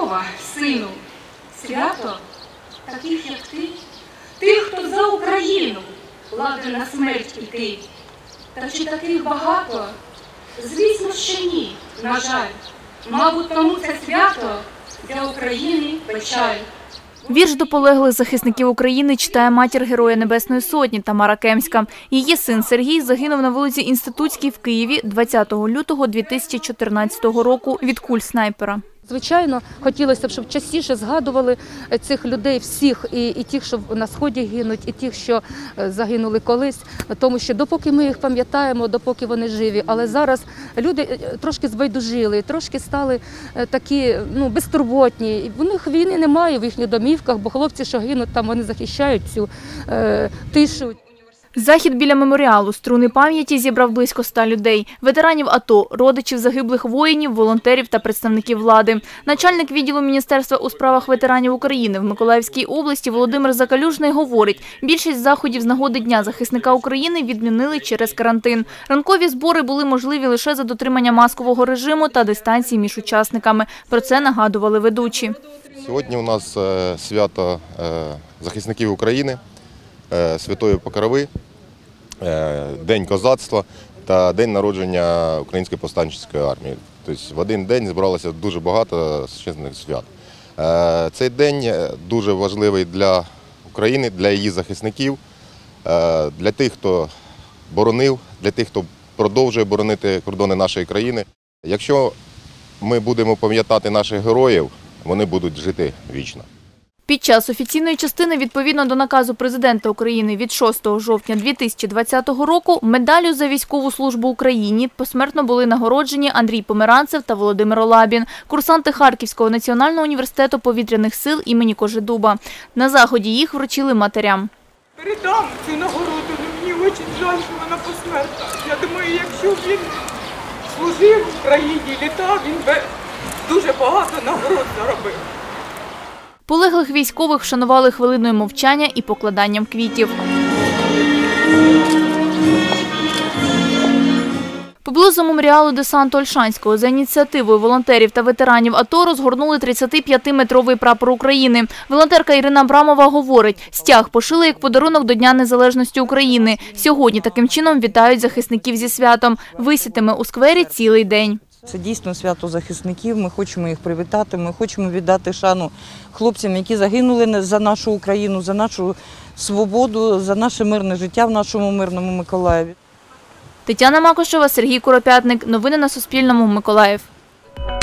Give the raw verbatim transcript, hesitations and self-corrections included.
мова, сину, свято таких, як ти, тих, хто за Україну ладен на смерть іти. Та чи таких багато? Звісно, що ні, на жаль. Мабуть, тому це свято для України печаль. Вірш до полеглих захисників України читає матір Героя Небесної Сотні Тамара Кемська. Її син Сергій загинув на вулиці Інститутській в Києві двадцятого лютого дві тисячі чотирнадцятого року від куль снайпера. Звичайно, хотілося б, щоб частіше згадували цих людей всіх, і, і тих, що на Сході гинуть, і тих, що загинули колись, тому що допоки ми їх пам'ятаємо, допоки вони живі, але зараз люди трошки збайдужили, трошки стали такі, ну, безтурботні. У них війни немає в їхніх домівках, бо хлопці, що гинуть, там вони захищають цю е, тишу. Захід біля меморіалу «Струни пам'яті» зібрав близько ста людей – ветеранів АТО, родичів загиблих воїнів, волонтерів та представників влади. Начальник відділу Міністерства у справах ветеранів України в Миколаївській області Володимир Закалюжний говорить, більшість заходів з нагоди Дня захисника України відмінили через карантин. Ранкові збори були можливі лише за дотримання маскового режиму та дистанції між учасниками. Про це нагадували ведучі. Сьогодні у нас свято захисників України, Святої Покрови, День козацтва та День народження Української повстанчої армії. Тобто в один день зібралося дуже багато священних свят. Цей день дуже важливий для України, для її захисників, для тих, хто боронив, для тих, хто продовжує боронити кордони нашої країни. Якщо ми будемо пам'ятати наших героїв, вони будуть жити вічно. Під час офіційної частини, відповідно до наказу президента України від шостого жовтня дві тисячі двадцятого року, медаллю за військову службу Україні посмертно були нагороджені Андрій Померанцев та Володимир Олабін, курсанти Харківського національного університету повітряних сил імені Кожедуба. На заході їх вручили матерям. Передам цю нагороду, мені дуже жаль, що вона посмертна. Я думаю, якщо він служив в Україні, літав, він би дуже багато нагород заробив. Полеглих військових вшанували хвилиною мовчання і покладанням квітів. Поблизу меморіалу десанту Ольшанського за ініціативою волонтерів та ветеранів АТО розгорнули тридцятип'ятиметровий прапор України. Волонтерка Ірина Абрамова говорить, стяг пошили як подарунок до Дня Незалежності України. Сьогодні таким чином вітають захисників зі святом. Висітиме у сквері цілий день. Це дійсно свято захисників, ми хочемо їх привітати, ми хочемо віддати шану хлопцям, які загинули за нашу Україну, за нашу свободу, за наше мирне життя в нашому мирному Миколаєві. Тетяна Макушева, Сергій Куропятник. Новини на Суспільному. Миколаїв.